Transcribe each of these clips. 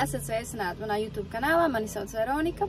Esat sveicināti manā YouTube kanālā, mani sauc Veronika.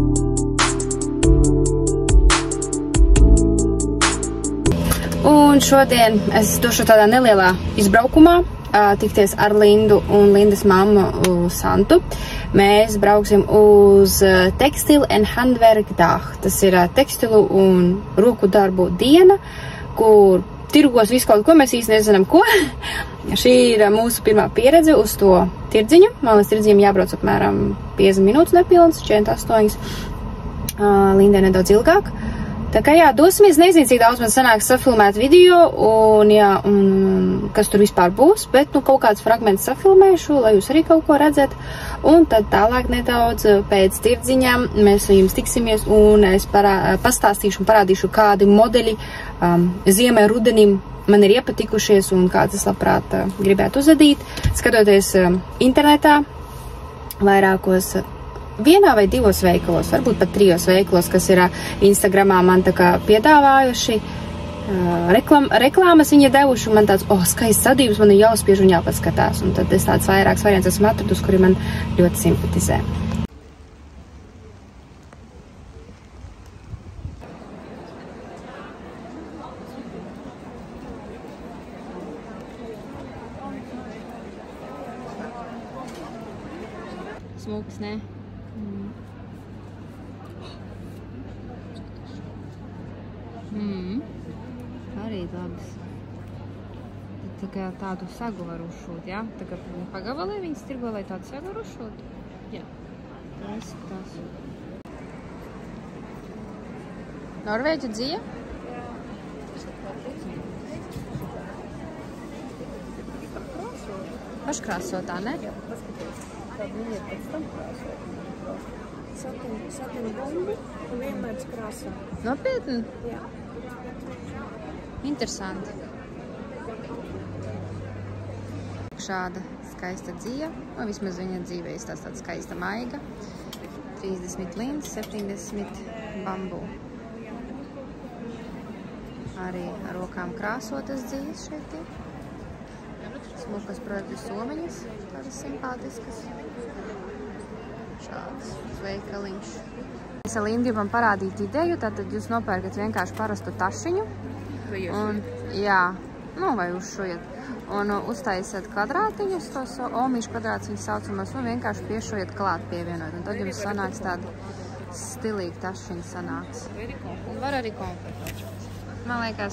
Un šodien es došu tādā nelielā izbraukumā tikties ar Lindu un Lindas mammu Santu. Mēs brauksim uz Textile and Handwerk Dag. Tas ir tekstilu un roku darbu diena, kur tirgos visu kaut ko, mēs īsti nezinām ko. Šī ir mūsu pirmā pieredze uz to tirdziņu. Man līdz tirdziņam jābrauc apmēram 50 minūtes nepilns, 48. Lindai nedaudz ilgāk. Tā kā jā, dosimies, nezinu, cik daudz man sanāks safilmēt video un jā, un kas tur vispār būs, bet nu kaut kāds fragments safilmēšu, lai jūs arī kaut ko redzat. Un tad tālāk nedaudz pēc tirdziņām mēs jums tiksimies un es pastāstīšu un parādīšu, kādi modeļi ziemē rudenim man ir iepatikušies un kāds es labprāt gribētu uzadīt. Skatoties internetā vairākos vienā vai divos veikalos, varbūt pat 3 veikalos, kas ir Instagramā man tā kā piedāvājuši, reklāmas viņa devuši, un man tāds, skaists sadības, man ir jāuzspiež un jāpaskatās, un tad es tāds vairāks variants esmu atradus, kuri man ļoti simpatizē. Smuks, ne? Arī labas. Tā kā tādu sagu var uzšūt, jā? Tā kā pagabalē viņas tirgo, lai tādu sagu var uzšūt? Jā. Tā izskatās. Norvēģu dzija? Jā. Paškrāsotā, ne? Jā, paskaties. Tad viņi ir pēc tam krāsot. Satina bombu un vienmēr krāsā. Nopietni? Jā. Interesanti. Šāda skaista dzija, vismaz viņa dzīvē izstās tāda skaista maiga. 30 linds, 70 bambu. Arī ar rokām krāsotas dzijas šeit ir. Smukas projektu somiņas, tādas simpātiskas. Šāds veikaliņš. Es ar Lindu gribam parādīt ideju, tātad jūs nopērkat vienkārši parastu tašiņu. Un, jā, vai uzšujat. Un uztaisat kvadrātiņus, tos omīšu kvadrātus viņas saucamos, un vienkārši piešujat klāt pievienot. Un tad jums sanāks tāda stilīga tašiņa sanāks. Var arī konfektot. Man liekas,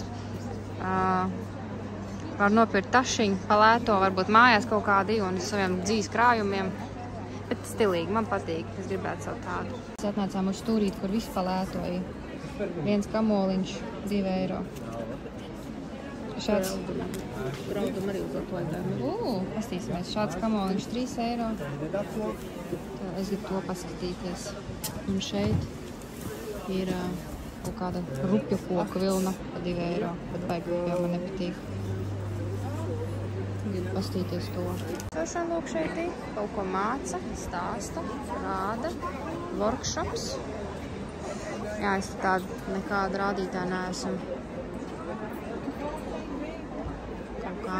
var nopirkt tašiņu, palēto, varbūt mājās kaut kādi un saviem dzīves krājumiem. Bet stilīgi, man patīk, es gribētu savu tādu. Mēs atnācām uz stūrīt, kur visu palētoja. Viens kamoliņš, 2 eiro. Šāds braudum arī uz atlaidēm. Pastīsimies, šāds kamoliņš 3 eiro. Tā, es gribu to paskatīties. Un šeit ir kaut kāda rupju koka vilna pa 2 eiro. Bet baigi rupjā man nepatīk. Gribu pastīties to. Šošana lūk šeit ir. Kaut ko māca, stāsta, rāda. Workshops. Jā, es tādu nekādu rādītāju neesmu. Kaut kā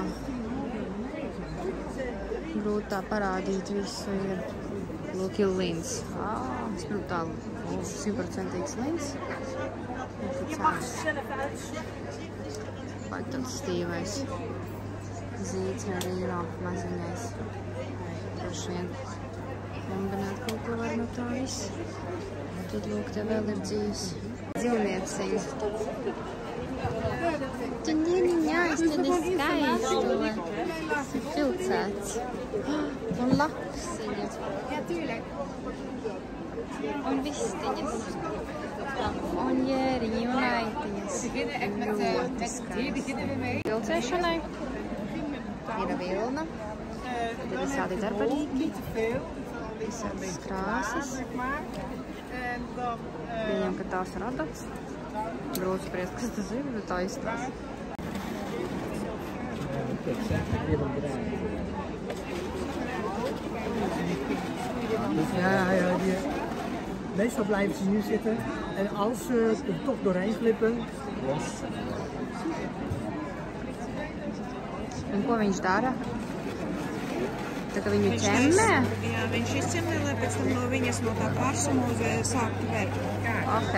grūti tā parādīt visu ir. Lūk, ir lins. Es gribu tā 100% lins. Vai tāds stīvais. Zīds arī ir maziņais. Droši vien kombinēt kaut ko var no tā viss. Tad lūk, te vēl ir dzīves dzīvnieciņas. Tu nieniņās, tad ir skaisto. Tas ir filcēts. Un lapsiņas. Un vistiņas. Un jēriņi un aitiņas. Ļoti skaisti. Filcēšanai. Ir vilna, tad ir visādi darbarīki, visādas krāsas. Viņam, ka tās rada. Grūti spriest, kas tas ir, bet tā izstās. Ja, meestal blijven ze hier zitten en als ze er toch doorheen glippen, Un ko viņš dara? Tā kā viņu ķemmē? Jā, viņš izķemmē, lai pēc tam no viņas no tā pārsuma sāktu vērt. Ok.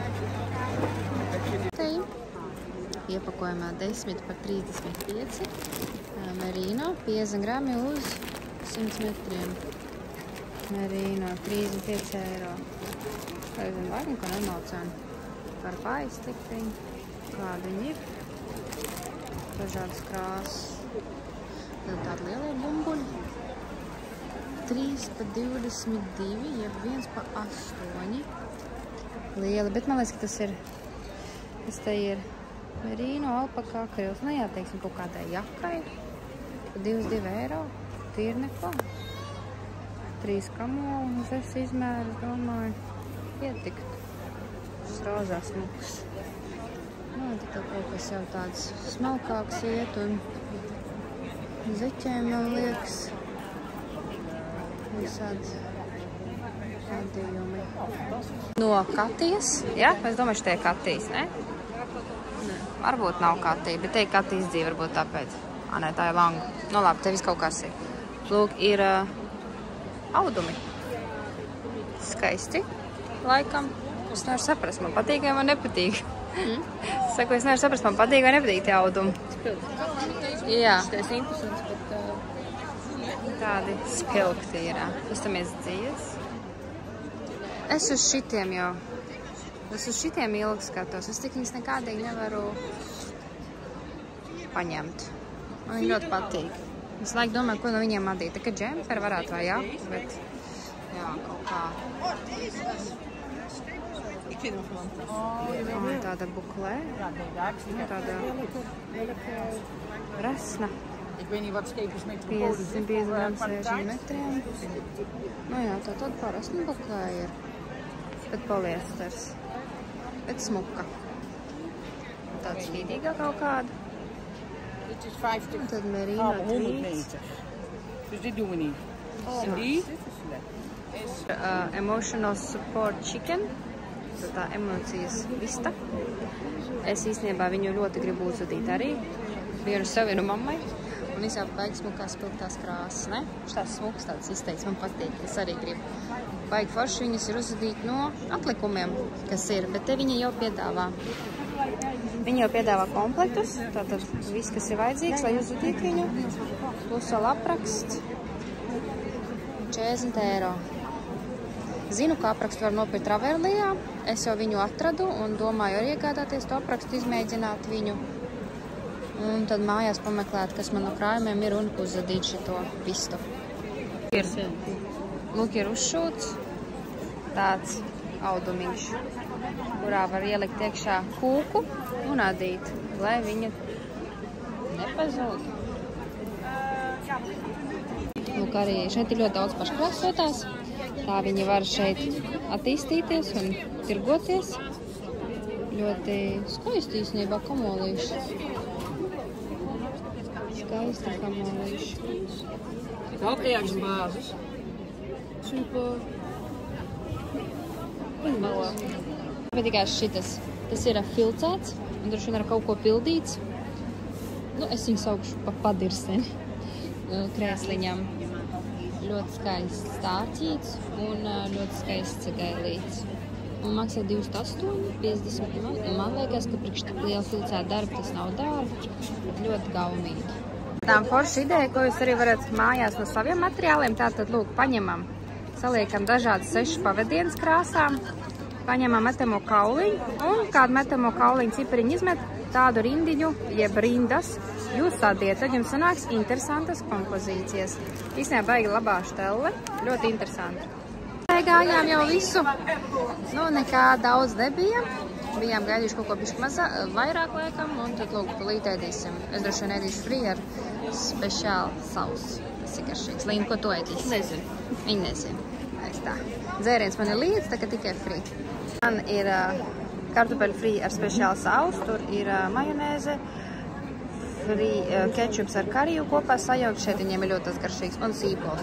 Iepakojumā 10 par 35. Merino, 50 grami uz 100 metriem. Merino, 35 eiro. Kā jūs zināt, laikam, ko nemaucēni. Par paistiktiņu. Kādi viņi ir. Dažādas krāsas. Tad tādi lielie bumbuļi. 3 par 22, jeb 1 par 8. Lieli, bet man liekas, ka tas ir, kas te ir merino, alpakā, krils. Nu jā, teiksim, kaut kādai jakai. 22 eiro. Tīri neko. 3 kamoli, un es izmēru, domāju, ietikt. Šis rozās smuks. Nu, tad kaut kas jau tāds smalkāks iet, un zeķēm, man liekas, visādi gadījumi. No Katijas, ja? Es domāju, ka te ir Katijas, ne? Ne. Varbūt nav Katija, bet te ir Katijas dzīve, varbūt tāpēc. Nē, tā ir Langa. Nu labi, te viss kaut kas ir. Lūk, ir audumi. Skaisti, laikam. Es nevaru saprast, man patīk vai man nepatīk. Saku, es nevaru saprast, man patīk vai nepatīk tie audumi. Jā. Tas interesants, bet... Tādi spilgti ir. Uztamies dzīves. Es uz šitiem jau. Es uz šitiem ilgi skatos. Es tik viņas nekādīgi nevaru paņemt. Man viņi ļoti patīk. Es laiku domāju, ko no viņiem adīt. Tā kā džemperi varētu vai jā, bet jā, kaut kā. Tāda buklē. Tāda resna. 50 grams 60 metriem. Nu jā, tā tāda parasna buklē ir. Bet poliesters. Bet smuka. Tāds slīdīgā kaut kāda. Un tad merino tvīts. Dus dit doen we niet. En die is... Emotional support chicken. Tā emocijas vista. Es īstenībā viņu ļoti gribu uzvedīt arī. Vienu sev, vienu mammai. Un visā baigi smukās spilgtās krāsas, ne? Šitās smukas tādas izteikts, man patīk. Es arī gribu. Baigi forši viņas ir uzvedīt no atlikumiem, kas ir. Bet te viņi jau piedāvā. Viņi jau piedāvā komplektus. Tātad viss, kas ir vajadzīgs, lai uzvedītu viņu. Plus vēl apraksts. 40 eiro. Zinu, ka aprakstu var nopirkt Traverlijā. Es jau viņu atradu un domāju arī iegādāties to aprakstu, izmēģināt viņu. Un tad mājās pameklēt, kas man no krājumiem ir un uzvedīt šito vistu. Lūk, ir uzšūts tāds audumiņš, kurā var ielikt iekšā kūku un adīt, lai viņa nepazūd. Lūk, arī šeit ir ļoti daudz paškrāsotās. Tā viņi var šeit attīstīties un tirgoties. Ļoti skaisti īstenībā kamolīši. Skaisti kamolīši. Kalkrijāksbāzes. Super. Patīkās šitas. Tas ir filcēts un droši vien ar kaut ko pildīts. Nu, es viņu saukšu pa padirseni krēsliņam. Ļoti skaists stārķīts un ļoti skaists gailīts. Un maksā 28, 50. Man liekas, ka priekš tik liela filcēta darba tas nav dārgi, bet ļoti gaumīgi. Tām forša ideja, ko jūs arī varat mājās no saviem materiāliem, tātad, lūk, paņemam, saliekam dažādas 6 pavadienas krāsām, paņemam metamo kauliņu un kādu metamo kauliņu cipariņu izmet, tādu rindiņu, jeb rindas, jūs sadiet, tad jums sanāks interesantas kompozīcijas. Īstenībā baigi labā štelle, ļoti interesanti. Gājām jau visu, nu nekā daudz nebija, bijām gaidījuši kaut ko bišķi vairāk laikam, un tad lūk, tulīt ēdīsim. Es droši vien ēdīšu frī ar speciālu sausu, tas ir garšīgs. Līna, ko tu ēdīsi? Nezinu. Viņa nezinu. Tā. Dzēriens man ir līdz, tā ka tikai frī. Man ir kartupeļu frī ar speciālu sausu, tur ir majonēze, kečups ar kariju kopā sajaukt, šeit viņiem ir ļoti tas garšīgs, un sīpols.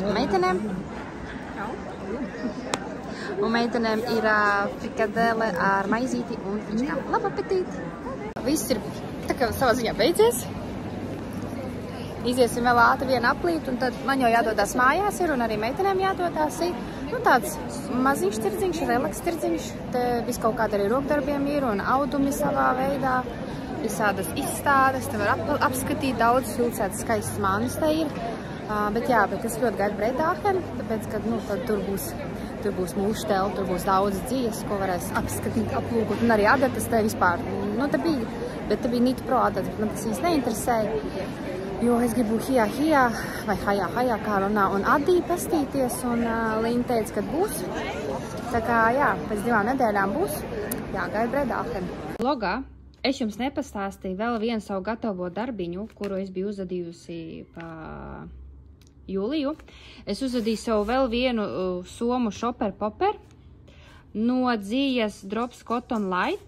Un meitenēm ir frikadele ar maizīti un fričkām. Labu apetīti! Viss ir tā kā savā ziņā beidzies. iziesim vēl ātri vienu aplīt, un tad man jau jādodas mājās ir, un arī meitenēm jādodas ir. Nu, tāds maziņš tirdziņš, relaks tirdziņš, te viss kaut kāda arī rokdarbiem ir, un audumi savā veidā, visādas izstādes, te var apskatīt daudz pilsētas skaistas mājas te ir. Bet es ļoti gaidu Breidāhenu, tāpēc, ka, nu, tad tur būs mūža telpa, tur būs daudz dzīves, ko varēs apskatīt, aplūkot, un arī adatas te vispār, nu, te bija Nita Pro adatas, bet man tas īsti neinteresēja. Jo es gribu hijā, vai hajā, kā runā, un Adī pastīties, un Līna teica, kad būs. Tā kā, jā, pēc 2 nedēļām būs, jāgaida Breidāhenu. Vlogā es jums nepastāstīju vēl vienu savu gatavo darbiņu, kuru es biju uzadījusi pa jūliju. Es uzadīju sev vēl vienu somu Shopper Popper no Dzijas Drops Cotton Light.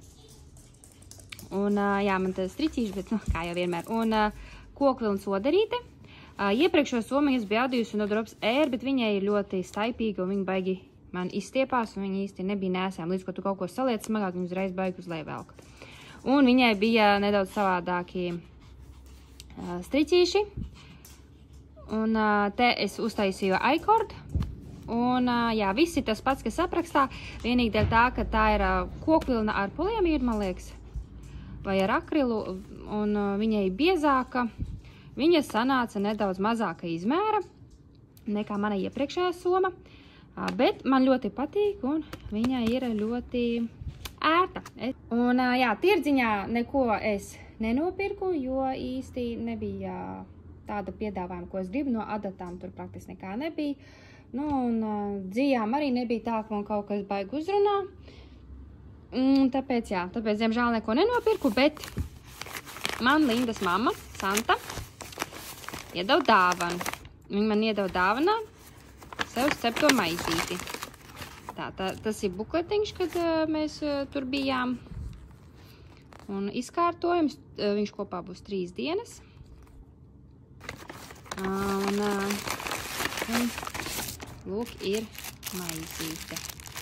Un, jā, man tas stricīši, bet, nu, kā jau vienmēr. Un, kokvilnas odarīte. Iepriekšo somu es biju adījusi no Drops Air, bet viņai ir ļoti staipīga un viņa baigi man izstiepās un viņa īsti nebija nēsām. Līdz, ko tu kaut ko saliec smagāk, viņa uzreiz baigi uz leju velk. Un viņai bija nedaudz savādāki stricīši. Un te es uztaisīju iCord. Un, jā, viss ir tas pats, kas aprakstā. Vienīgi dēļ tā, ka tā ir kokvilna ar poliamīdu, man liekas, vai ar akrilu, un viņai biezāka. Viņa sanāca nedaudz mazāka izmēra nekā mana iepriekšējā soma, bet man ļoti patīk, un viņa ir ļoti ērta. Un, jā, tirdziņā neko es nenopirku, jo īsti nebija tāda piedāvājuma, ko es gribu. No adatām tur praktiski nekā nebija. Nu, un Dzijām arī nebija tā, ka man kaut kas baigi uzrunā. Tāpēc, jā, diemžēl neko nenopirku, bet man Lindas mamma, Santa, iedeva dāvanu. Viņa man iedeva dāvanā sev cepto maizīti. Tas ir bukletiņš, kad mēs tur bijām. Un izkārtojums, viņš kopā būs 3 dienas. Un lūk, ir maizīte.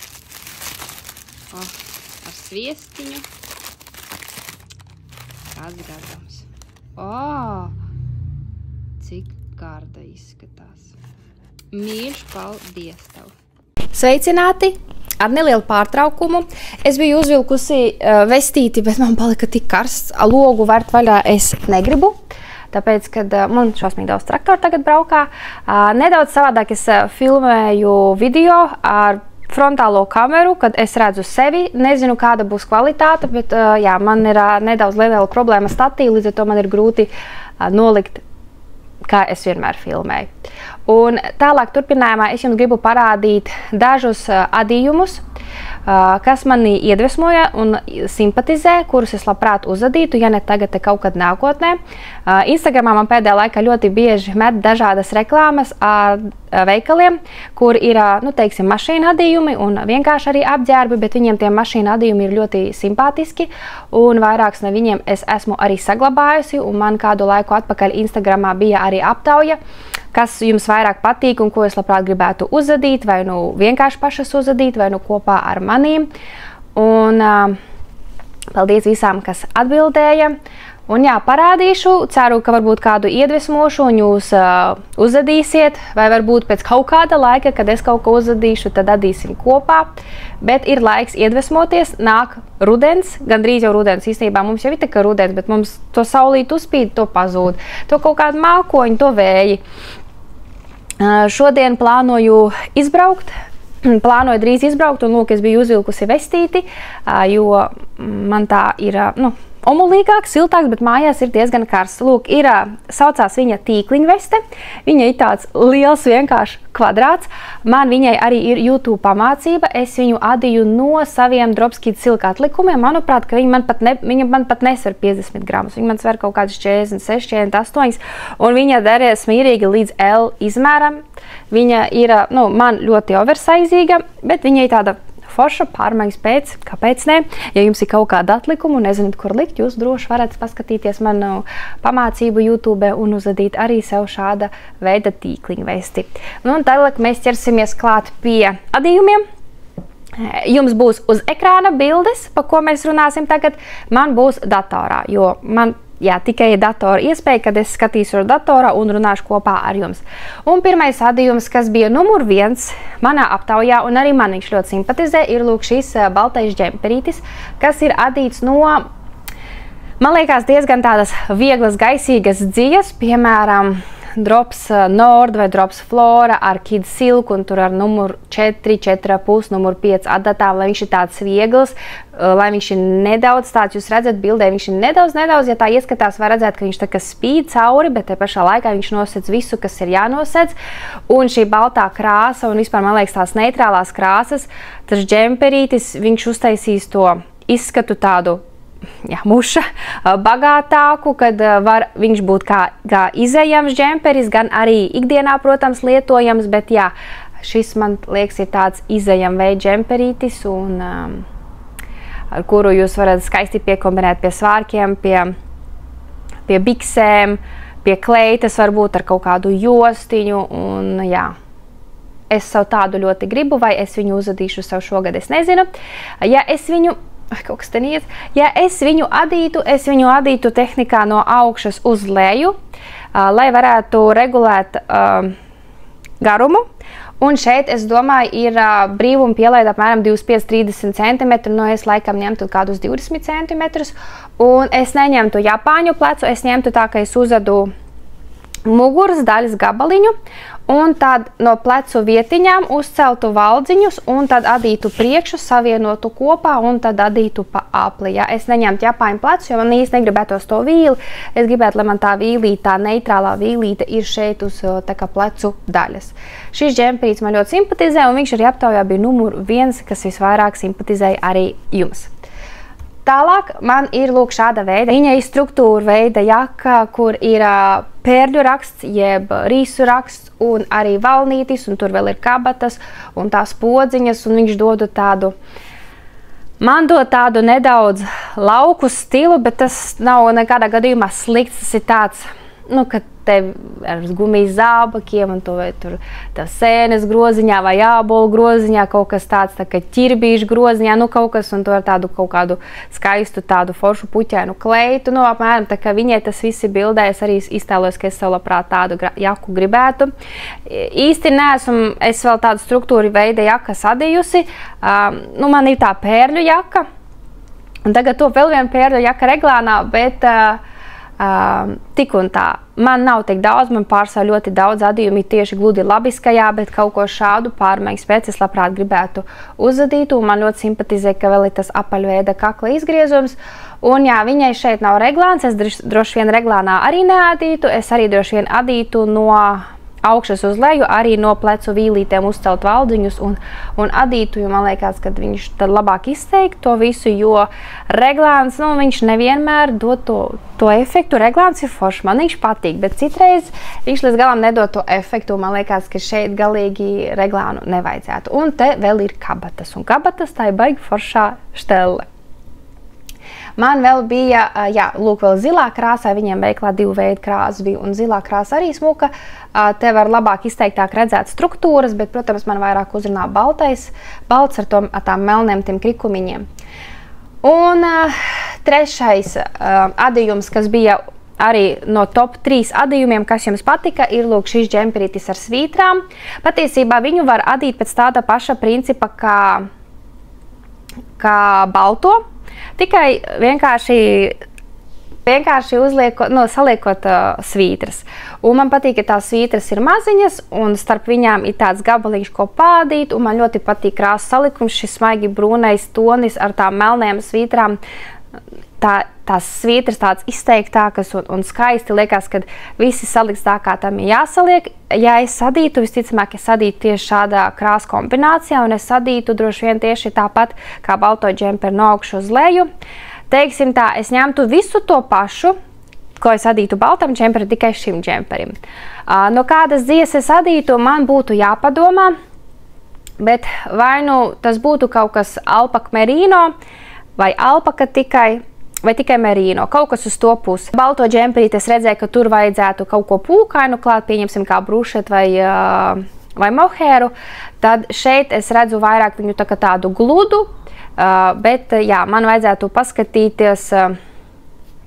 Ar sviestiņu. Kāds gardams. Cik garda izskatās. Mīļš, paldies tev. Sveicināti! Ar nelielu pārtraukumu. Es biju uzvilkusi vestīti, bet man palika tik karsts. Logu vērt vaļā es negribu. Tāpēc, kad man šausmīgi daudz traktoru tagad braukā. Nedaudz savādāk es filmēju video ar frontālo kameru, kad es redzu sevi. Nezinu, kāda būs kvalitāte, bet jā, man ir nedaudz liela problēma statīva, līdz ar to man ir grūti nolikt, kā es vienmēr filmēju. Un tālāk turpinājumā es jums gribu parādīt dažus adījumus, kas mani iedvesmoja un simpatizē, kurus es labprāt uzadītu, ja ne tagad, te kaut kad nākotnē. Instagramā man pēdējā laikā ļoti bieži met dažādas reklāmas ar veikaliem, kur ir, nu, teiksim, mašīna adījumi un vienkārši arī apģērbi, bet viņiem tie mašīna adījumi ir ļoti simpātiski, un vairāks no viņiem es esmu arī saglabājusi, un man kādu laiku atpakaļ Instagramā bija arī aptauja, kas jums vairāk patīk un ko es labprāt gribētu uzadīt, vai nu vienkārši pašas uzadīt, vai nu kopā ar manīm. Un paldies visām, kas atbildēja. Un jā, parādīšu, ceru, ka varbūt kādu iedvesmošu un jūs uzadīsiet, vai varbūt pēc kaut kāda laika, kad es kaut ko uzadīšu, tad adīsim kopā. Bet ir laiks iedvesmoties, nāk rudens, gandrīz jau rudens, īstenībā mums jau ir tā kā rudens, bet mums to saulīt uzspīd, to pazūd, to kaut kādu mākoņu, to vēji. Šodien plānoju izbraukt. Plānoju drīz izbraukt, un lūk, es biju uzvilkusi vestīti, jo man tā ir, nu, omulīgāks, siltāks, bet mājās ir diezgan karsts. Lūk, saucās viņa tīkliņa veste. Viņa ir tāds liels vienkārši kvadrāts. Man viņai arī ir YouTube pamācība. Es viņu adīju no saviem Dropskid silka atlikumiem. Manuprāt, ka viņa man pat nesver 50 gramus. Viņa man sver kaut kādus 46, 48, un viņa derēs mierīgi līdz L izmēram. Viņa ir, nu, man ļoti oversizīga, bet viņa ir tāda forša, pārmaiņas pēc, kāpēc ne? Ja jums ir kaut kāda atlikuma un nezināt, kur likt, jūs droši varat paskatīties manu pamācību YouTube un uzadīt arī sev šāda veida tīkliņa vesti. Un tālāk mēs ķersimies klāt pie adījumiem. Jums būs uz ekrāna bildes, pa ko mēs runāsim tagad. Man būs datorā, jo man jā, tikai datora iespēja, kad es skatīšu datorā un runāšu kopā ar jums. Un pirmais adījums, kas bija numur 1 manā aptaujā, un arī man viņš ļoti simpatizē, ir lūk šis baltais džemperītis, kas ir adīts no, man liekas, diezgan tādas vieglas, gaisīgas dzijas, piemēram, Drops Nord vai Drops Flora ar Kid Silk un tur ar numuru 4, 4,5, numuru 5 adatām, lai viņš ir tāds viegls, lai viņš ir nedaudz tāds, jūs redzat bildē, viņš ir nedaudz, ja tā ieskatās, var redzēt, ka viņš tā kā spīd cauri, bet te pašā laikā viņš nosec visu, kas ir jānosec, un šī baltā krāsa un vispār, man liekas, tās neitrālās krāsas, tas džemperītis, viņš uztaisīs to izskatu tādu, jā, muša, bagātāku, kad var viņš būt kā izejams džemperis, gan arī ikdienā, protams, lietojams, bet jā, šis, man liekas, ir tāds izejam veid džemperītis, un ar kuru jūs varat skaisti piekombinēt pie svārkiem, pie biksēm, pie kleitas, varbūt ar kaut kādu jostiņu, un jā. Es savu tādu ļoti gribu, vai es viņu uzadīšu sev šogad, es nezinu. Ja es viņu kaut kas te niet. Ja es viņu adītu tehnikā no augšas uz leju, lai varētu regulēt garumu. Un šeit, es domāju, ir brīvuma pielaida apmēram 25–30 cm, no es laikam ņemtu kādus 20 cm. Un es neņemtu japāņu plecu, es ņemtu tā, ka es uzadu muguras daļas gabaliņu, un tad no plecu vietiņām uzceltu valdziņus, un tad adītu priekšu, savienotu kopā, un tad adītu pa apli. Ja? Es neņemtu japāņu plecu, jo man īsti negribētos to vīli. Es gribētu, lai man tā vīlīte, tā neitrālā vīlīte ir šeit uz tā kā plecu daļas. Šis džemperīts man ļoti simpatizē, un viņš arī aptaujā bija numur 1, kas visvairāk simpatizēja arī jums. Tālāk man ir lūk šāda veida, viņa ir struktūra veida jaka, kur ir pērļu raksts, jeb rīsu raksts, un arī valnītis, un tur vēl ir kabatas, un tās podziņas, un viņš dod tādu, man dod tādu nedaudz lauku stilu, bet tas nav nekādā gadījumā slikts, tas ir tāds, nu, kad tev ar gumijas zābakiem un to vai tur tā sēnes groziņā vai jābolu groziņā, kaut kas tāds tā kā ķirbīšu groziņā, nu kaut kas, un to ar tādu kaut kādu skaistu tādu foršu puķēnu kleitu, nu apmēram tā kā viņai tas visi bildē, es arī iztēlojos, ka es sev labprāt tādu jaku gribētu. Īsti neesmu, es vēl tādu struktūru veida jakas adījusi, nu man ir tā pērļu jaka, un tagad to vēl viena pērļu jaka reglānā, bet tik un tā. Man nav tik daudz, man pārsvarā ļoti daudz adījumi tieši gludi labiskajā, bet kaut ko šādu pārmaiņas pēc es labprāt gribētu uzadīt, un man ļoti simpatizē, ka vēl ir tas apaļveida kakla izgriezums. Un jā, viņai šeit nav reglāns, es droši vien reglānā arī neadītu, es arī droši vien adītu no augšas uz leju, arī no plecu vīlītēm uzcelt valdziņus un adītu, jo man liekas, ka viņš tad labāk izteikt to visu, jo reglāns, nu, viņš nevienmēr dod to efektu. Reglāns ir foršs, man viņš patīk, bet citreiz viņš līdz galam nedod to efektu, man liekas, ka šeit galīgi reglānu nevajadzētu. Un te vēl ir kabatas, un kabatas tā ir baigi foršā štelle. Man vēl bija, jā, lūk, vēl zilā krāsā, viņiem veiklā 2 veidu krāsas bija, un zilā krāsa arī smuka. Te var labāk izteiktāk redzēt struktūras, bet, protams, man vairāk uzrunā balts ar tām melniem tiem krikumiņiem. Un trešais adījums, kas bija arī no top 3 adījumiem, kas jums patika, ir lūk šis džemperītis ar svītrām. Patiesībā viņu var adīt pēc tāda paša principa kā balto. Tikai vienkārši saliekot svītras. Un man patīk, ka tās svītras ir maziņas, un starp viņām ir tāds gabaliņš, ko pādīt, un man ļoti patīk krāsu salikums, šis smaigi brūnais tonis ar tām melnējām svītrām. Tās svītras tāds izteiktākas un skaisti liekas, kad visi saliks tā, kā tam ir jāsaliek. Ja es sadītu, visticamāk, es sadītu tieši šādā krāsu kombinācijā, un es sadītu droši vien tieši tāpat kā balto džemperi no augšu uz leju. Teiksim tā, es ņemtu visu to pašu, ko es adītu baltam džemperim, tikai šim džemperim. No kādas dzijas es adītu, man būtu jāpadomā, bet vai nu tas būtu kaut kas alpaka merino, vai alpaka tikai, vai tikai merino, kaut kas uz to pusi. Balto džemperīt es redzēju, ka tur vajadzētu kaut ko pūkainu klāt, pieņemsim kā brušet vai mohēru, tad šeit es redzu vairāk viņu tādu gludu, bet jā, man vajadzētu paskatīties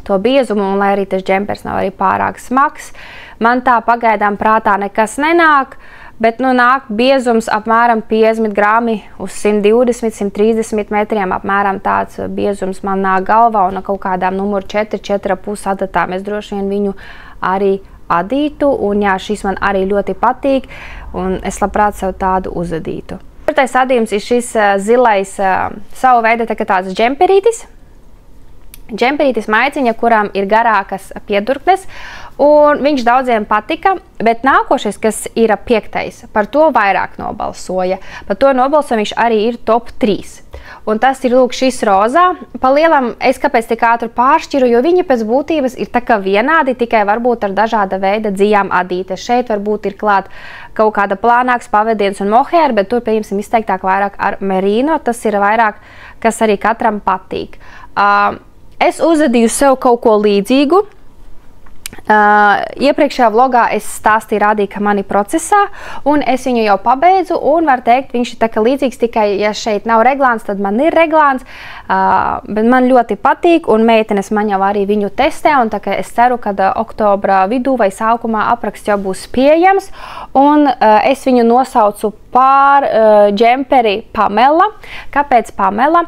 to biezumu, un lai arī tas džempers nav arī pārāk smags. Man tā pagaidām prātā nekas nenāk, bet nāk biezums apmēram 50 grami uz 120–130 metriem. Apmēram tāds biezums man nāk galvā, un kaut kādām numuru 4,5 adatām es droši vien viņu arī adītu. Un jā, šis man arī ļoti patīk, un es labprāt sev tādu uzadītu. Ceturtais adījums ir šis zilais savu veidu tāds džemperītis. Džemperītis maiciņa, kurām ir garākas piedurknes, un viņš daudziem patika, bet nākošais, kas ir 5. par to vairāk nobalsoja. Par to nobalsoja viņš arī ir top 3. Un tas ir, lūk, šis rozā. Pa lielam es kāpēc tik ātri pāršķiru, jo viņi pēc būtības ir tā kā vienādi, tikai varbūt ar dažāda veida dzijām adītes. Šeit varbūt ir klāt kaut kāda plānāks pavadiens un mohēra, bet tur, pieņemsim, izteiktāk vairāk ar merino. Tas ir vairāk, kas arī katram patīk. Es uzadīju sev kaut ko līdzīgu. Iepriekšējā vlogā es stāstīju, rādīju, ka mani procesā, un es viņu jau pabeidzu, un var teikt, viņš ir tā kā līdzīgs, tikai ja šeit nav reglāns, tad man ir reglāns, bet man ļoti patīk, un meitenes man jau arī viņu testē, un tā kā es ceru, ka oktobra vidū vai sākumā apraksts jau būs pieejams, un es viņu nosaucu par džemperi Pamela. Kāpēc Pamela?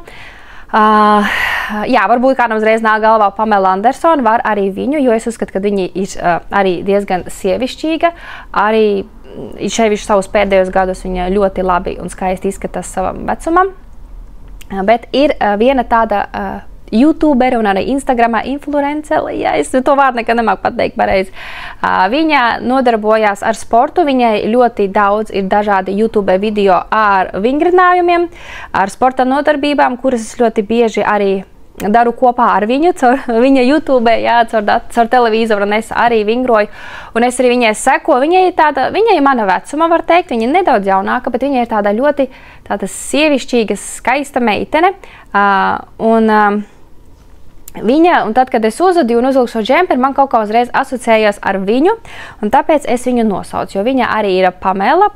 Jā, varbūt kādam uzreiz nāk galvā Pamela Andersona, var arī viņu, jo es uzskatu, ka viņa ir arī diezgan sievišķīga. Arī šeit savus pēdējos gadus viņa ļoti labi un skaisti izskatās savam vecumam. Bet ir viena tāda YouTuberi un arī Instagramā influenceri, ja es to vārdu nekad nemāku pateikt pareizi. Viņa nodarbojās ar sportu, viņai ļoti daudz ir dažādi YouTube video ar vingrinājumiem, ar sporta nodarbībām, kuras es ļoti bieži arī daru kopā ar viņu, caur viņa YouTube, jā, caur televizoru, un es arī vingroju, un es arī viņai seko. Viņa ir mana vecuma, var teikt, viņa ir nedaudz jaunāka, bet viņa ir tāda ļoti sievišķīga, skaista meitene, un tad, kad es uzadīju un uzvilku šo džemperi, man kaut kā uzreiz asociējās ar viņu, un tāpēc es viņu nosaucu, jo viņa arī ir Pamela,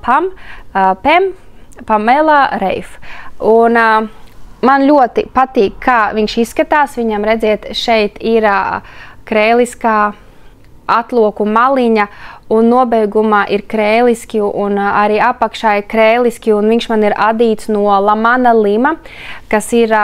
Pamela Reif. Un man ļoti patīk, kā viņš izskatās. Viņam, redziet, šeit ir krēliskā atloku maliņa, un nobeigumā ir krēliski, un arī apakšā ir krēliski, un viņš man ir adīts no Lamana Lima, kas ir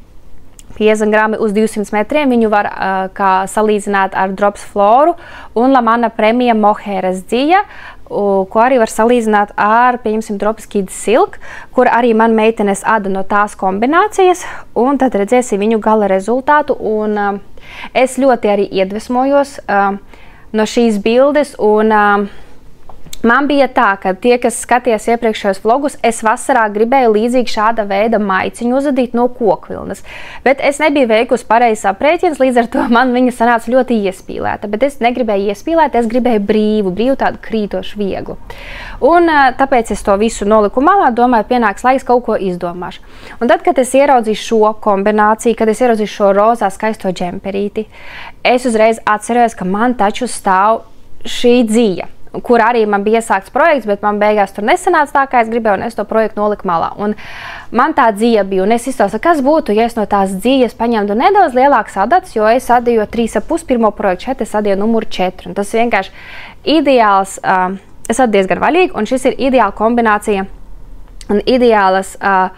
50 grami uz 200 metriem. Viņu var salīdzināt ar Drops Floru un Lamana Premia Mohēras dzija, ko arī var salīdzināt ar, pieņemsim, Drops Kid Silk, kur arī man meitenes ada no tās kombinācijas, un tad redzēsim viņu gala rezultātu, un es ļoti arī iedvesmojos no šīs bildes, un man bija tā, ka tie, kas skatījās iepriekšējos vlogus, es vasarā gribēju līdzīgi šāda veida maiciņu uzadīt no kokvilnas, bet es nebiju veikusi pareizs aprēķins, līdz ar to man viņa sanāca ļoti iespīlēta, bet es negribēju iespīlēt, es gribēju brīvu tādu krītošu vieglu. Un tāpēc es to visu noliku malā, domāju, pienāks laiks, kaut ko izdomāšu. Un tad, kad es ieraudzīju šo kombināciju, kad es ieraudzīju šo rozā skaisto džemperīti, es uzreiz atcerējos, ka man taču stāv šī dzija, kur arī man bija iesākts projekts, bet man beigās tur nesanāca tā, kā es gribēju, un es to projektu noliku malā. Un man tā dzija bija, un es izstāstu, kas būtu, ja es no tās dzijas paņemtu nedaudz lielāks adats, jo es adīju 3,5 pirmo projektu, šeit es adīju numuru 4, un tas vienkārši ideāls, es adīju diezgan vaļīgi, un šis ir ideāla kombinācija un ideālas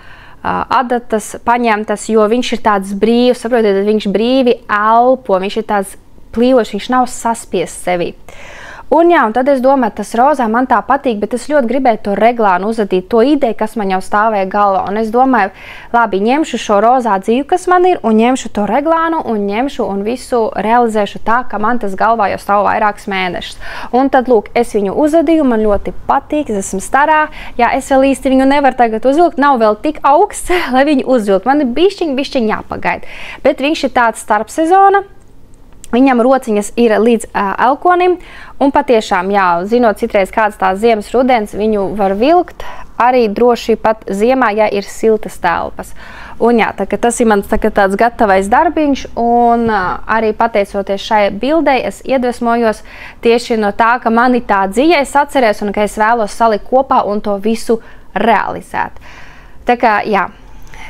adatas paņemtas, jo viņš ir tāds brīvs, saprotiet, viņš brīvi elpo, viņš ir tāds plīvošs, viņš nav saspiests sevi. Un jā, un tad es domāju, tas rozā man tā patīk, bet es ļoti gribēju to reglānu uzadīt, to ideju, kas man jau stāvēja galvā. Un es domāju, labi, ņemšu šo rozā dzīvu, kas man ir, un ņemšu to reglānu, un ņemšu un visu realizēšu tā, ka man tas galvā jau stāv vairākus mēnešus. Un tad, lūk, es viņu uzadīju, man ļoti patīk, es esmu starā. Jā, es vēl īsti viņu nevaru tagad uzvilkt, nav vēl tik augsts, lai viņu uzvilkt. Man ir bišķiņ jāpagaida. Bet viņš ir tāds starpsezona. Viņam rociņas ir līdz elkonim, un patiešām, jā, zinot citreiz kāds tās ziemas rudens, viņu var vilkt arī droši pat ziemā, ja ir siltas telpas. Un jā, tas ir mans tāds gatavais darbiņš, un arī pateicoties šai bildei, es iedvesmojos tieši no tā, ka man ir tā dzija, es atceros, un ka es vēlos salikt kopā un to visu realizēt. Tā kā, jā.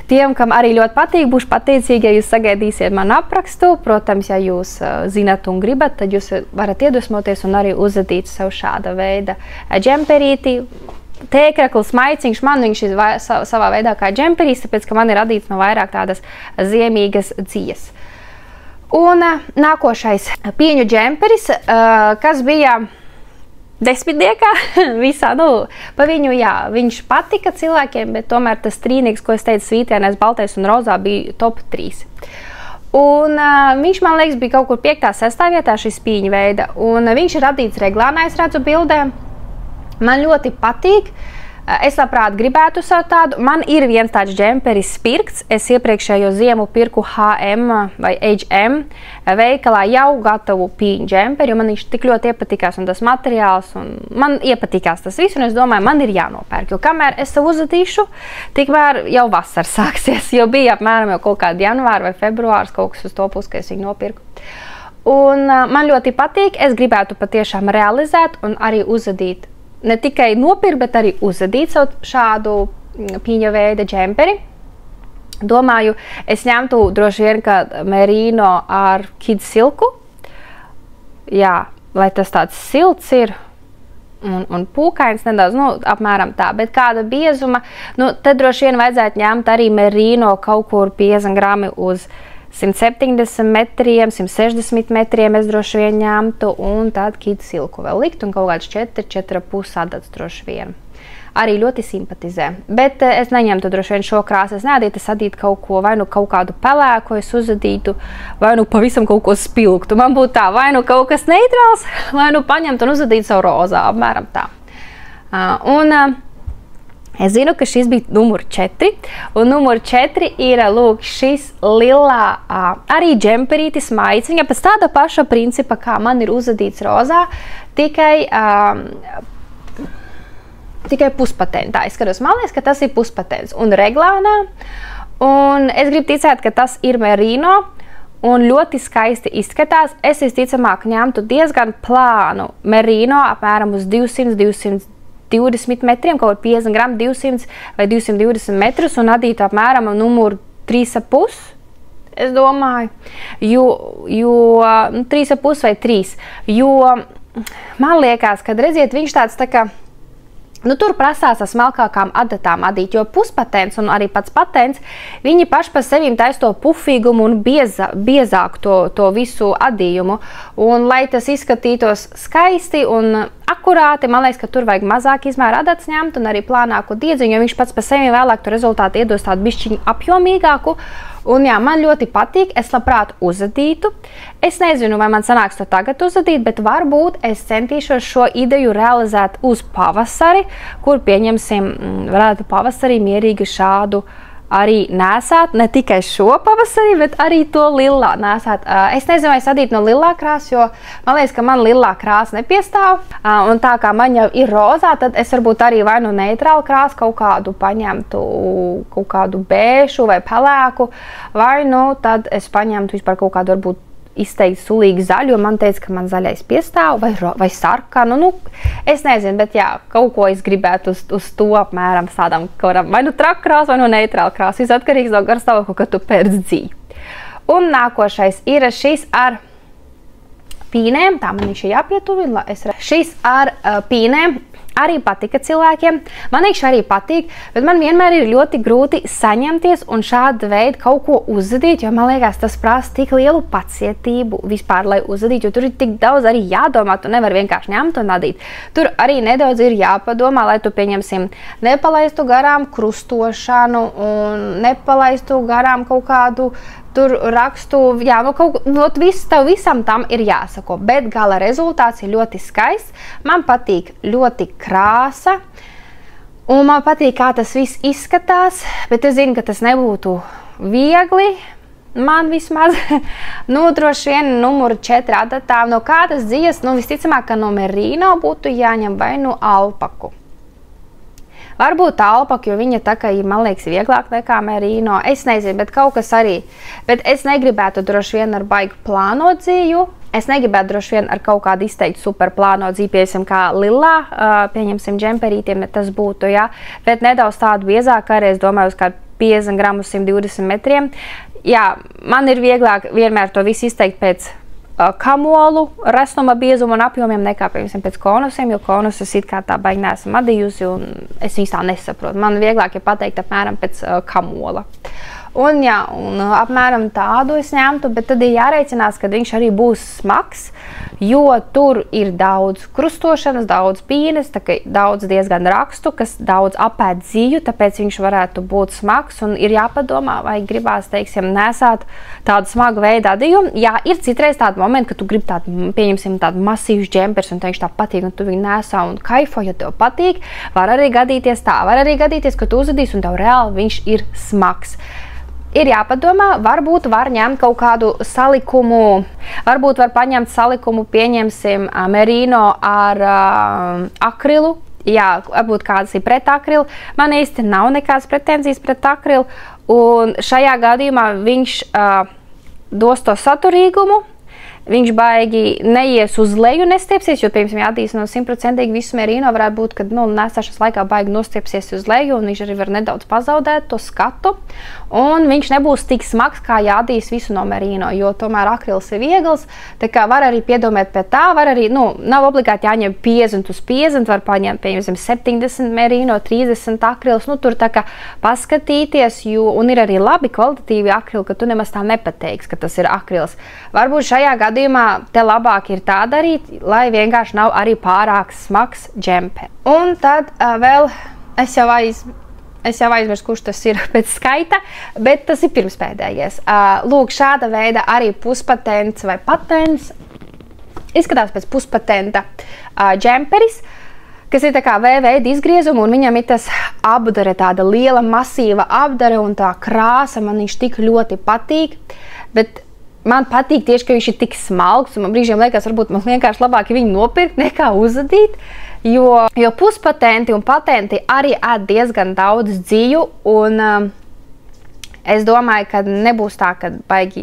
Tiem, kam arī ļoti patīk, būšu pateicīgi, ja jūs sagaidīsiet manu aprakstu. Protams, ja jūs zinat un gribat, tad jūs varat iedvesmoties un arī uzadīt sev šāda veida džemperīti. Tēkrakls, maiciņš, man viņš ir savā veidā kā džemperīs, tāpēc, ka man ir radīts no vairāk tādas ziemīgas dzijas. Un nākošais pieņu džemperis, kas bija desmitniekā visā, pa viņu, jā, viņš patika cilvēkiem, bet tomēr tas trīnīgs, ko es teicu, svītienais, baltais un rozā bija top 3. Un viņš, man liekas, bija kaut kur 5. 6. vietā šis pīņu veida, un viņš ir radīts reglānā, es redzu bildē. Man ļoti patīk. Es labprāt gribētu savu tādu. Man ir viens tāds džemperis Spirks. Es iepriekšējo ziemu pirku H&M vai H&M veikalā jau gatavu pīņu džemperi, jo man viņš tik ļoti iepatikās un tas materiāls, un man iepatikās tas viss, un es domāju, man ir jānopērk, jo kamēr es savu uzadīšu, tikmēr jau vasara sāksies, jo bija apmēram jau kaut kādi janvāri vai februārs, kaut kas uz to pusi, ka es viņu nopirku. Un man ļoti patīk, es gribētu patiešām realizēt un arī uzadīt. Ne tikai nopirkt, bet arī uzadīt savu šādu pīņa veida džemperi. Domāju, es ņemtu droši vien kā merino ar kid silku. Jā, lai tas tāds silts ir un pūkains nedaudz, apmēram tā. Bet kāda biezuma, tad droši vien vajadzētu ņemt arī merino kaut kur 50 grami uz 170 metriem, 160 metriem es droši vien ņemtu, un tad kid silku vēl likt, un kaut kāds 4,5 adats droši vien. Arī ļoti simpatizē. Bet es neņemtu droši vien šo krāsu, es neadītu, es adītu kaut ko, vai nu kaut kādu pelēku es uzadītu, vai nu pavisam kaut ko spilgtu. Man būtu tā, vai nu kaut kas neitrāls, vai nu paņemt un uzadīt savu rozā, apmēram tā. Es zinu, ka šis bija numur 4, un numur 4 ir, lūk, šis lilā arī džemperītis maiciņa, pēc tāda paša principa, kā man ir uzadīts rozā, tikai puspatentā. Es skatos, man liekas, ka tas ir puspatents un reglānā, un es gribu ticēt, ka tas ir merino, un ļoti skaisti izskatās. Es visticamāk ņemtu diezgan plānu merino, apmēram uz 200-220 metriem, kaut 50 gramu, 200 vai 220 metrus, un adītu apmēram numuru 3,5, es domāju, jo 3,5 vai 3, jo man liekas, kad redziet, viņš tāds tā kā, tur prasās ar smalkākām adatām adīt, jo puspatents un arī pats patents, viņi paši par sevīm taisa to pufīgumu un biezāku to visu adījumu. Un, lai tas izskatītos skaisti un akurāti, man liekas, ka tur vajag mazāk izmēra adats ņemt un arī plānāku diedziņu, jo viņš pats par sevīm vēlāk to rezultātu iedos tādu bišķiņu apjomīgāku. Un jā, man ļoti patīk, es labprāt uzadītu. Es nezinu, vai man sanāks to tagad uzadīt, bet varbūt es centīšos šo ideju realizēt uz pavasari, kur pieņemsim, varētu pavasarī mierīgi šādu arī nēsāt, ne tikai šo pavasarī, bet arī to lilā nēsāt. Es nezinu, vai es adītu no lilā krāsa, jo man liekas, ka man lilā krāsa nepiestāv. Un tā kā man jau ir rozā, tad es varbūt arī vai nu neitrālu krāsu kaut kādu paņemtu, kaut kādu bēšu vai pelēku, vai nu tad es paņemtu vispār kaut kādu varbūt izteikti sulīgi zaļu, jo man teica, ka man zaļais piestāv, vai sarkanu, es nezinu, bet jā, kaut ko es gribētu uz to apmēram tādam, vai nu traku krāsu, vai nu neitrālu krāsu, viss atkarīgs no garstāvokļa, ka tu pērc dzīvi. Un nākošais ir šis ar pīnēm, tā man viņš ir jāpietuvina, šis ar pīnēm arī patika cilvēkiem. Man viņš arī patīk, bet man vienmēr ir ļoti grūti saņemties un šāda veida kaut ko uzadīt, jo man liekas, tas prasa tik lielu pacietību vispār, lai uzadīt, jo tur ir tik daudz arī jādomā, tu nevar vienkārši ņemt un adīt. Tur arī nedaudz ir jāpadomā, lai tu, pieņemsim, nepalaistu garām krustošanu un nepalaistu garām kaut kādu tur rakstu, jā, visam tam ir jāsako, bet gala rezultāts ir ļoti skaists. Man patīk ļoti krāsa, un man patīk, kā tas viss izskatās, bet es zinu, ka tas nebūtu viegli, man vismaz, droši vien numuru 4 adatām, no kādas dzijas, visticamāk, ka no merino būtu jāņem vai no alpaku. Varbūt alpaka, jo viņa tā kā, man liekas, vieglāk nekā merino. Es nezinu, bet kaut kas arī. Bet es negribētu droši vien ar baigu plāno dzīju. Es negribētu droši vien ar kaut kādu izteikti super plāno dzīvi, pieņemsim, kā lilā, pieņemsim džemperītiem, ja tas būtu, jā. Bet nedaudz tādu biezāk arī, es domāju, uz kādu 50 gramu 120 metriem. Jā, man ir vieglāk vienmēr to visu izteikt pēc kamolu, resnuma biezuma un apjomiem nekā, piemēram, pēc konusiem, jo konusus it kā tā baigi neesam adījusi un es viņus tā nesaprotu. Man vieglāk ir pateikt apmēram pēc kamola. Un jā, un apmēram tādu es ņemtu, bet tad ir jārēķinās, ka viņš arī būs smags, jo tur ir daudz krustošanas, daudz pīnes, daudz diezgan rakstu, kas daudz apēd ziju, tāpēc viņš varētu būt smags un ir jāpadomā, vai gribās, teiksim, nesāt tādu smagu veidu adījumu. Jā, ir citreiz tādi momenti, ka tu gribi tādu, pieņemsim, tādu masīvus džempers un teikšu tā patīk, un tu viņu nesā un kaifo, ja tev patīk. Var arī gadīties tā, var arī gadīties, ka tu uzadīsi un tev reāli viņš ir smags. Ir jāpadomā, varbūt var ņemt kaut kādu salikumu, varbūt var paņemt salikumu, pieņemsim, merino ar akrilu. Jā, varbūt kādas ir pret akrilu. Man īsti nav nekādas pretenzijas pret akrilu, un šajā gadījumā viņš dos to saturīgumu. Viņš baigi neies uz leju, nestiepsies, jo, piemēram, jādīs no 100% visu merino varētu būt, kad, nesāšanas laikā baigi nostiepsies uz leju, un viņš arī var nedaudz pazaudēt to skatu, un viņš nebūs tik smags, kā jādīs visu no merino, jo tomēr akrils ir viegls, tā kā var arī piedomēt pie tā, var arī, nav obligāti jāņem 50 uz 50, var paņemt, piemēram, 70 merino, 30 akrils, tur tā kā paskatīties, un ir arī labi kvalitatīvi akrili, ka tu nemaz tā nepateiksi, ka tas ir akrils. Varbūt šajā gadījumā te labāk ir tā darīt, lai vienkārši nav arī pārāk smags džempers. Un tad vēl es jau aizmirsu, kurš tas ir pēc skaita, bet tas ir pirmspēdējais. Lūk, šāda veida arī puspatents vai patents. Izskatās pēc puspatenta džemperis, kas ir tā kā V-veida izgriezuma, un viņam ir tas apdare, tāda liela, masīva apdare, un tā krāsa man viņš tik ļoti patīk, bet man patīk tieši, ka viņš ir tik smalks, un man brīžiem liekas, varbūt man vienkārši labāk viņu nopirkt nekā uzadīt, jo puspatenti un patenti arī ēd diezgan daudz dziju, un es domāju, ka nebūs tā, ka baigi,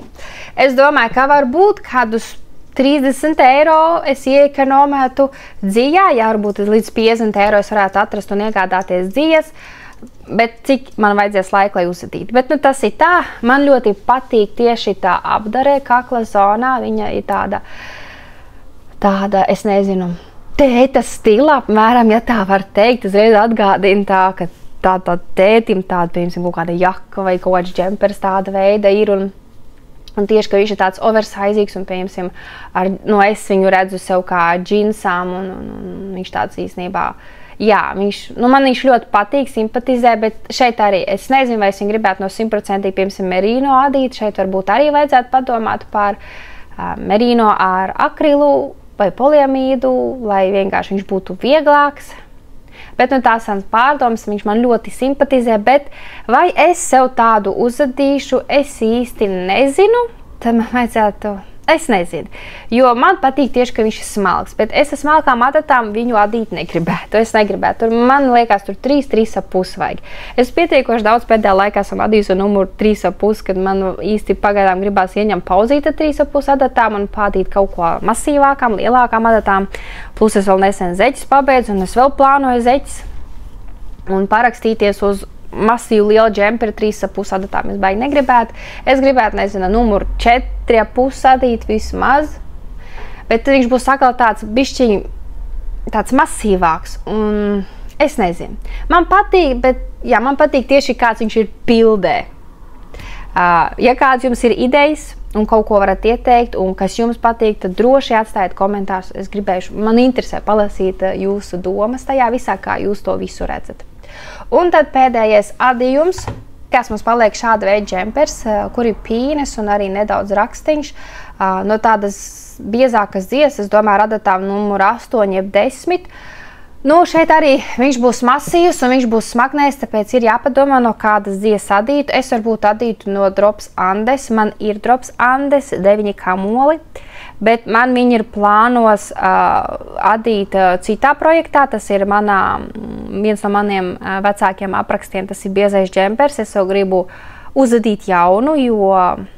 es domāju, ka varbūt kādus 30 eiro es iekonomētu dzijā, ja varbūt līdz 50 eiro es varētu atrast un iegādāties dzijas, bet cik man vajadzēs laika, lai uzadītu. Bet tas ir tā, man ļoti patīk tieši tā apdare kakla zonā, viņa ir tāda, es nezinu, tēta stila, apmēram, ja tā var teikt, uzreiz atgādina tā, ka tā tētim tāda, piemēram, kaut kāda jaka vai kaut kāds džempers tāda veida ir, un tieši, ka viņš ir tāds oversizīgs, un, piemēram, es viņu redzu sev kā džinsām, un viņš tāds īstenībā, jā, man viņš ļoti patīk, simpatizē, bet šeit arī, es nezinu, vai es viņu gribētu no 100%, piemēram, merino adīt, šeit varbūt arī vajadzētu padomāt par merino ar akrilu vai poliamīdu, lai vienkārši viņš būtu vieglāks. Bet tās sanas pārdomas, viņš man ļoti simpatizē, bet vai es sev tādu uzadīšu, es īsti nezinu, tad man vajadzētu, es nezinu, jo man patīk tieši, ka viņš ir smalks, bet es ar smalkām adatām viņu adīt negribētu, man liekas, tur 3,5 vajag. Es pietiekoši daudz pēdējā laikā esam adījusi numuru 3,5, kad man īsti pagaidām gribās ieņemt pauzīt ar 3,5 adatām un pādīt kaut ko masīvākām, lielākām adatām, plus es vēl nesen zeķis pabeidzu, un es vēl plānoju zeķis un parakstīties uz masīvu lielu džemperi 3,5 adatām es baigi negribētu. Es gribētu, nezinu, numuru 4,5 adīt vismaz, bet tad viņš būs atkal tāds bišķiņ, tāds masīvāks, un es nezinu. Man patīk, bet, jā, man patīk tieši kāds viņš ir pildē. Ja kāds jums ir idejas un kaut ko varat ieteikt, un kas jums patīk, tad droši atstājiet komentārus. Es gribēšu, man interesē palasīt jūsu domas tajā visā, kā jūs to visu redzat. Un tad pēdējais adījums, kas mums paliek šāda veida džempers, kur ir pīnes un arī nedaudz rakstiņš. No tādas biezākas dzijas, es domāju, adatām numuru 8 jeb 10. Šeit arī viņš būs masīvs un viņš būs smagnējs, tāpēc ir jāpadomā, no kādas dzijas adītu. Es varbūt adītu no Drops Andes, man ir Drops Andes 9 kamoli. Bet man viņi ir plānos adīt citā projektā, tas ir viens no maniem vecākiem aprakstiem, tas ir biezais džempers, es jau gribu uzadīt jaunu, jo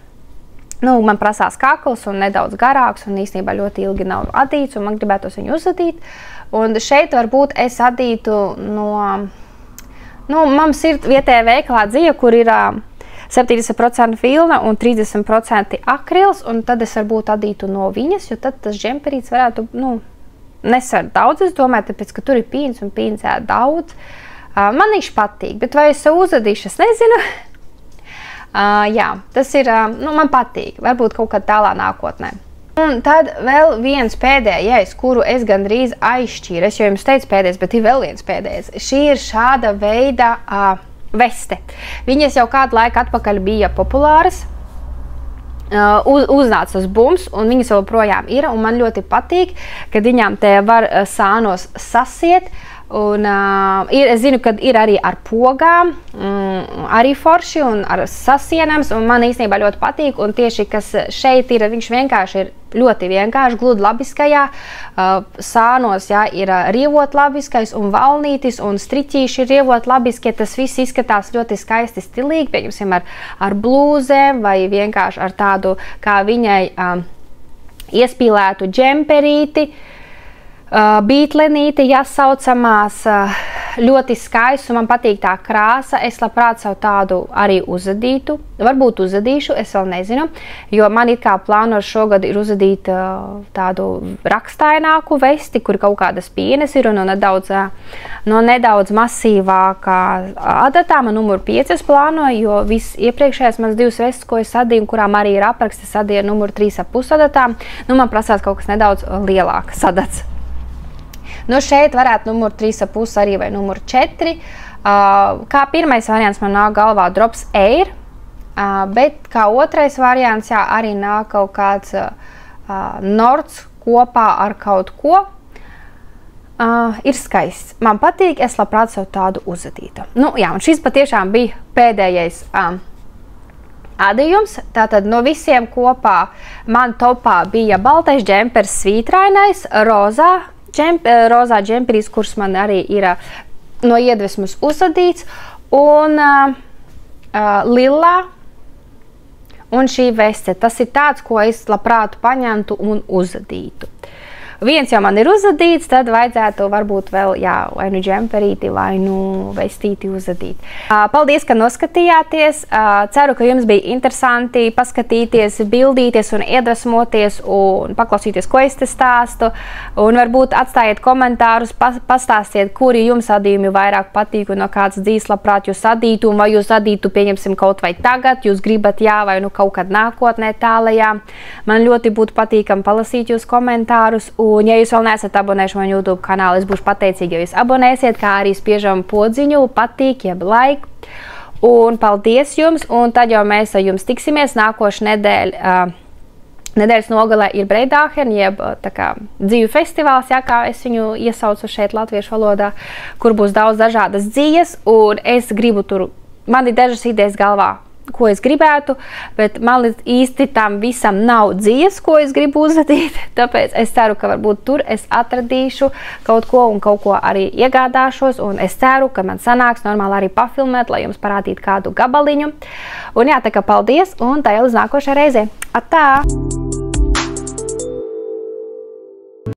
man prasās kakls un nedaudz garāks, un īstenībā ļoti ilgi nav adīts, un man gribētos viņu uzadīt. Un šeit varbūt es adītu Nu, mums ir vietējā veikalā dzija, kur ir 70% vilna un 30% akrils, un tad es varbūt adītu no viņas, jo tad tas džemperīts varētu, nu, nesver daudz, es domāju, tāpēc, ka tur ir pīns un pīns ēd daudz. Man viņš patīk, bet vai es savu uzadīšu, es nezinu. Jā, tas ir, nu, man patīk, varbūt kaut kad tālā nākotnē. Un tad vēl viens pēdējais, kuru es gandrīz aizšķīru, es jau jums teicu pēdējais, bet ir vēl viens pēdējais. Šī ir šāda veida veste. Viņas jau kādu laiku atpakaļ bija populāras, uznāca uz bums, un viņas joprojām ir, un man ļoti patīk, kad viņām te var sānos sasiet. Un, es zinu, ka ir arī ar pogām, arī forši un ar sasienams, un man īstenībā ļoti patīk, un tieši, kas šeit ir, viņš vienkārši ir ļoti vienkārši, gludi labiskajā, sānos, jā, ir rievot labiskais un valnītis, un striķīši ir rievot labiskie, tas viss izskatās ļoti skaisti stilīgi, pieņemsim ar blūzēm, vai vienkārši ar tādu, kā viņai iespīlētu džemperīti, bītlenīti, jāsaucamās, ļoti skaists, un man patīk tā krāsa. Es labprāt savu tādu arī uzadītu. Varbūt uzadīšu, es vēl nezinu, jo man ir kā plānos šogad ir uzadīt tādu rakstaināku vesti, kur kaut kādas pienes ir, un no nedaudz masīvākā adatā. Man numur 5 plānoju, jo viss iepriekšējais mans 2 vestes, ko es adīju, kurām arī ir apraksts, es adīju numur 3,5 adatām. Nu, man prasās kaut kas nedaudz lielāks adats. Nu, šeit varētu numur 3,5 arī vai numur 4. Kā pirmais variants man nāk galvā Drops Air, bet kā otrais variants, jā, arī nāk kaut kāds Nords kopā ar kaut ko. Ir skaists. Man patīk, es labprāt savu tādu uzadītu. Nu, jā, un šis patiešām bija pēdējais adījums. Tātad no visiem kopā man topā bija baltais džempers svītrainais, rozā džemperīs, kurš man arī ir no iedvesmas uzadīts, un lilā, un šī veste. Tas ir tāds, ko es labprāt paņemtu un uzadītu. Viens jau man ir uzadīts, tad vajadzētu varbūt vēl, jā, vai nu džemperīti, vai nu vestīti uzadīt. Paldies, ka noskatījāties. Ceru, ka jums bija interesanti paskatīties, bildīties un iedvesmoties un paklausīties, ko es te stāstu. Un varbūt atstājiet komentārus, pastāstiet, kuri jums adījumi vairāk patīk un no kāds dzīves labprāt jūs adītu, un vai jūs adītu, pieņemsim, kaut vai tagad, jūs gribat, jā, vai nu kaut kad nākotnē tālajā. Man ļoti būtu patīkami palasīt jūs komentārus. Un, ja jūs vēl neesat abonējuši man YouTube kanālu, es būšu pateicīga, ja jūs abonēsiet, kā arī spiežam podziņu, patīk, jeb like. Un paldies jums, un tad jau mēs ar jums tiksimies nākošu nedēļu. Nedēļas nogalē ir Breidāhen, jeb tā kā dzīvu festivāls, jā, kā es viņu iesaucu šeit latviešu valodā, kur būs daudz dažādas dzīves, un es gribu tur, man ir dažas idejas galvā, ko es gribētu, bet man īsti tam visam nav dzīves, ko es gribu uzadīt, tāpēc es ceru, ka varbūt tur es atradīšu kaut ko un kaut ko arī iegādāšos, un es ceru, ka man sanāks normāli arī pafilmēt, lai jums parādītu kādu gabaliņu. Un jā, tā kā paldies, un tā jau līdz nākošajai reizei. Atā!